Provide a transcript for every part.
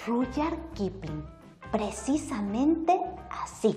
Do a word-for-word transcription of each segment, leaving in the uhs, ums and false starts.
Rudyard Kipling, precisamente así.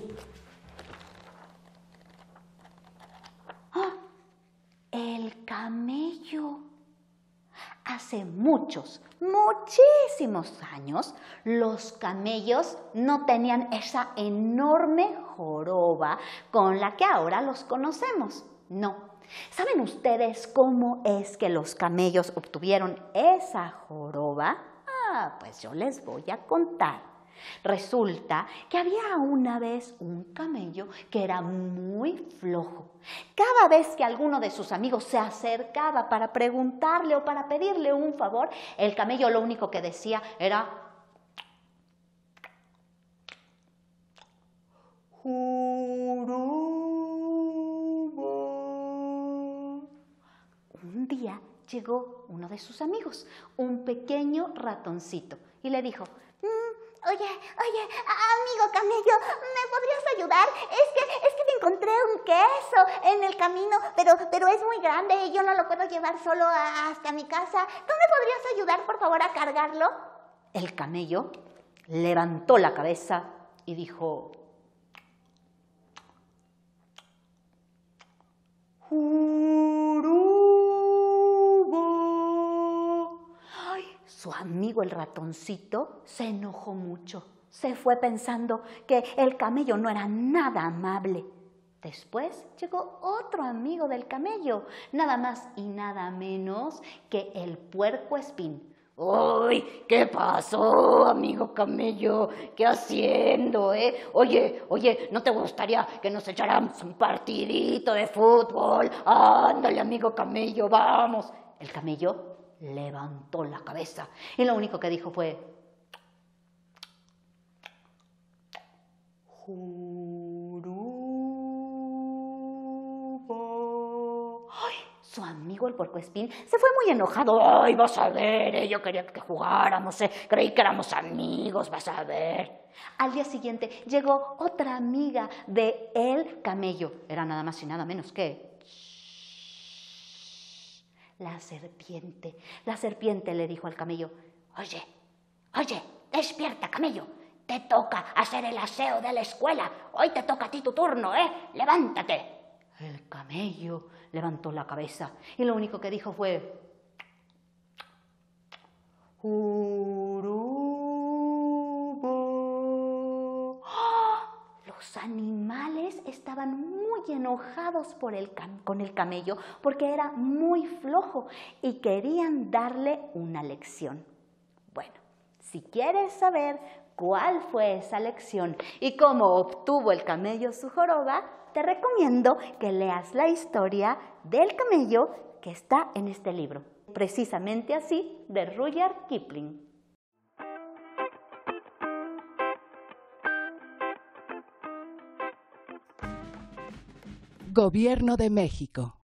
¡Ah! El camello. Hace muchos, muchísimos años, los camellos no tenían esa enorme joroba con la que ahora los conocemos. No. ¿Saben ustedes cómo es que los camellos obtuvieron esa joroba? Ah, pues yo les voy a contar. Resulta que había una vez un camello que era muy flojo. Cada vez que alguno de sus amigos se acercaba para preguntarle o para pedirle un favor, el camello lo único que decía era: joroba. Un día llegó uno de sus amigos, un pequeño ratoncito, y le dijo: Oye, oye, amigo camello, ¿me podrías ayudar? Es que, es que me encontré un queso en el camino, pero, pero es muy grande y yo no lo puedo llevar solo hasta mi casa. ¿Tú me podrías ayudar, por favor, a cargarlo? El camello levantó la cabeza y dijo: Su amigo el ratoncito se enojó mucho. Se fue pensando que el camello no era nada amable. Después llegó otro amigo del camello, nada más y nada menos que el puercoespín. ¡Uy! ¿Qué pasó, amigo camello? ¿Qué haciendo, eh? Oye, oye, ¿no te gustaría que nos echáramos un partidito de fútbol? Ándale, amigo camello, vamos. El camello levantó la cabeza y lo único que dijo fue: joroba. ¡Ay! Su amigo el puercoespín se fue muy enojado. ¡Ay, vas a ver! Eh, yo quería que jugáramos, eh. Creí que éramos amigos, vas a ver. Al día siguiente llegó otra amiga de el camello. Era nada más y nada menos que la serpiente. La serpiente le dijo al camello: Oye, oye, despierta, camello. Te toca hacer el aseo de la escuela. Hoy te toca a ti tu turno, ¿eh? Levántate. El camello levantó la cabeza y lo único que dijo fue: joroba. ¡Ah! Los animales estaban muy enojados por el con el camello porque era muy flojo y querían darle una lección. Bueno, si quieres saber cuál fue esa lección y cómo obtuvo el camello su joroba, te recomiendo que leas la historia del camello que está en este libro, precisamente así, de Rudyard Kipling. Gobierno de México.